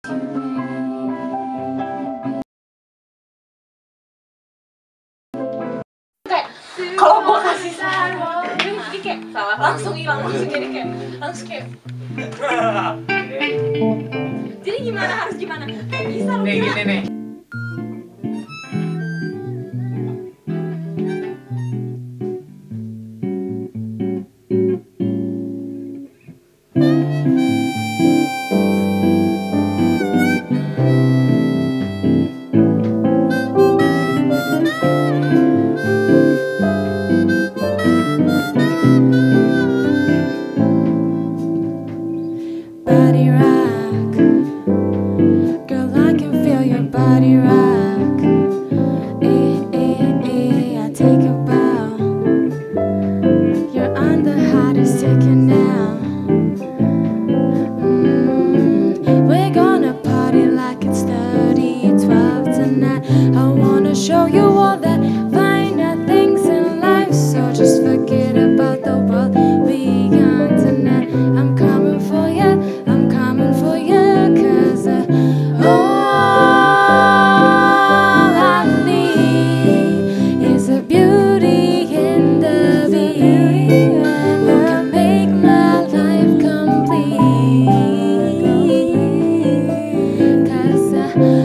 Kayak kalau gue kasih saran, jadi kayak salah langsung hilang, langsung jadi kayak langsung kayak. Jadi gimana harus gimana? Kayak bisa lu gini nih. Body rock, girl, I can feel your body rock. I take a bow. You're on the hottest ticket now. We're gonna party like it's 30-12 tonight. I wanna show you all the finer things in life, so just forget about the world we got tonight. I'm coming for you. I'm coming for you, 'cause all I need is a beauty in the beat who can make my life complete. 'Cause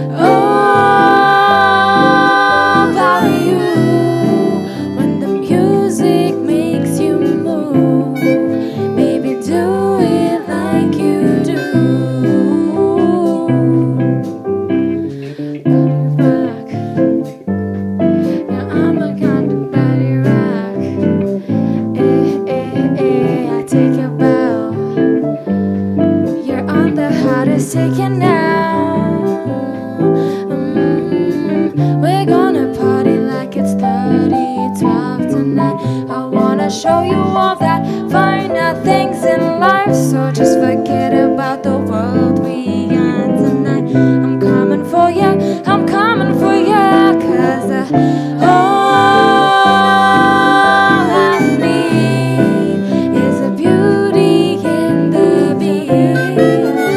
all about you, when the music makes you move, baby, do it like you do. Taking now. We're gonna party like it's 30-12 tonight. I wanna show you all that finer things in life, so just forget about the world we got tonight. I'm coming for you, I'm coming for you, 'cause all I need is a beauty in the beat.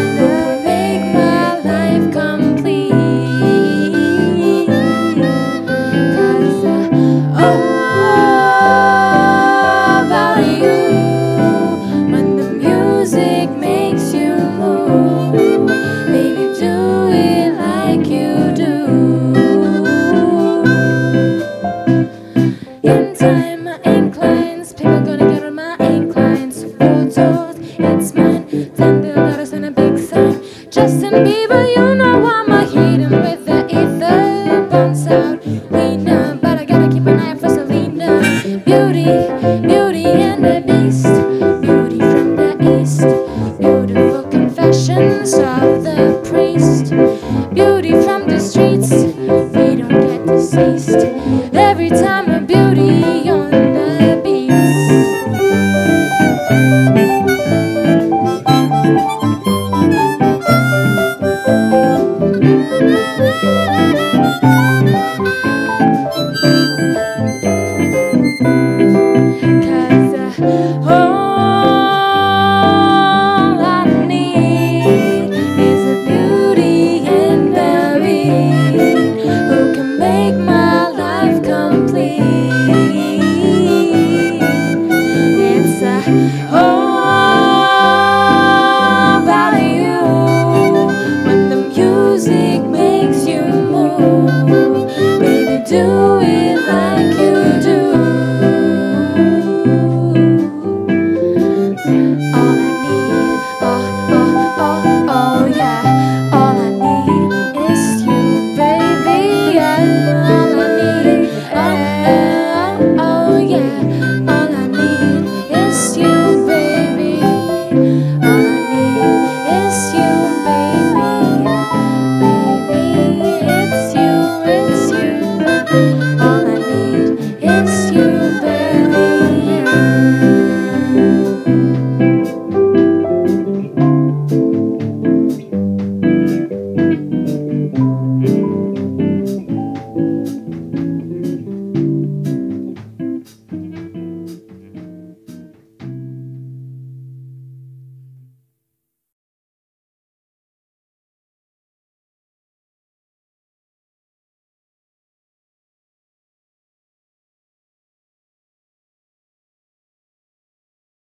Justin Bieber, you know I'ma hit him with the ether. Bounce out, we know, but I gotta keep an eye out for Selena. Beauty, beauty and the beast, beauty from the east. Beautiful confessions of